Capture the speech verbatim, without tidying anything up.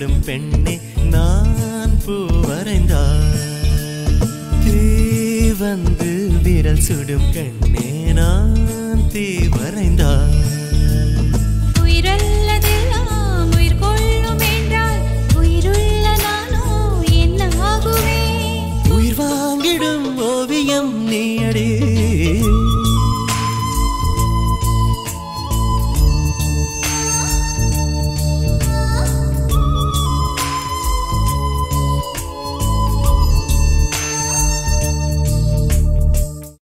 தேடும் பெண்ணே நான் பூ வரைந்தார். தீ வந்து விரல் சுடும் கண்ணே நான் தீ வரைந்தார்.